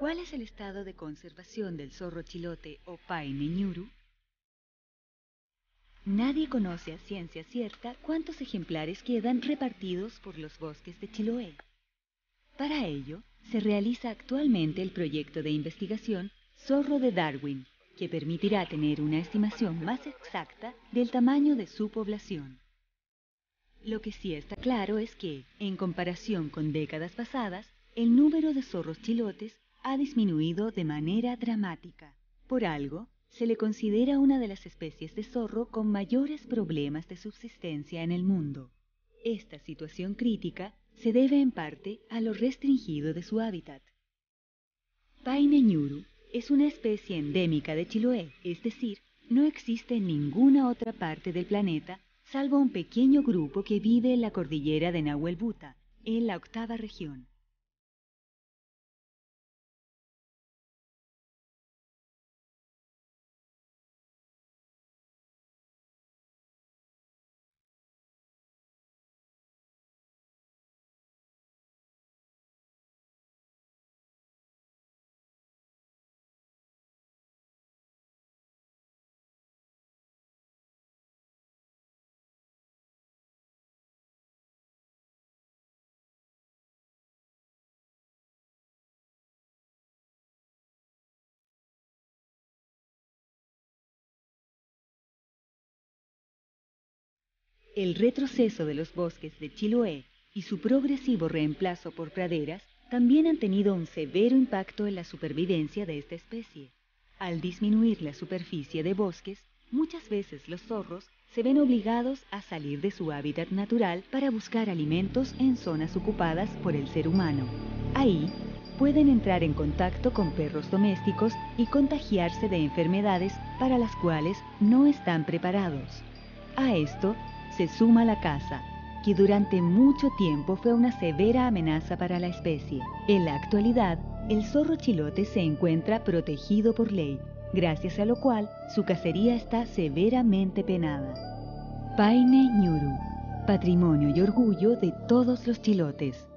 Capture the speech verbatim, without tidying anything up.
¿Cuál es el estado de conservación del zorro chilote o Paine ñuru? Nadie conoce a ciencia cierta cuántos ejemplares quedan repartidos por los bosques de Chiloé. Para ello, se realiza actualmente el proyecto de investigación Zorro de Darwin, que permitirá tener una estimación más exacta del tamaño de su población. Lo que sí está claro es que, en comparación con décadas pasadas, el número de zorros chilotes ha disminuido de manera dramática. Por algo, se le considera una de las especies de zorro con mayores problemas de subsistencia en el mundo. Esta situación crítica se debe en parte a lo restringido de su hábitat. Paine ñuru es una especie endémica de Chiloé, es decir, no existe en ninguna otra parte del planeta salvo un pequeño grupo que vive en la cordillera de Nahuelbuta, en la octava región. El retroceso de los bosques de Chiloé y su progresivo reemplazo por praderas también han tenido un severo impacto en la supervivencia de esta especie. Al disminuir la superficie de bosques, muchas veces los zorros se ven obligados a salir de su hábitat natural para buscar alimentos en zonas ocupadas por el ser humano. Ahí, pueden entrar en contacto con perros domésticos y contagiarse de enfermedades para las cuales no están preparados. A esto se suma la caza, que durante mucho tiempo fue una severa amenaza para la especie. En la actualidad, el zorro chilote se encuentra protegido por ley, gracias a lo cual su cacería está severamente penada. Paine ñuru, patrimonio y orgullo de todos los chilotes.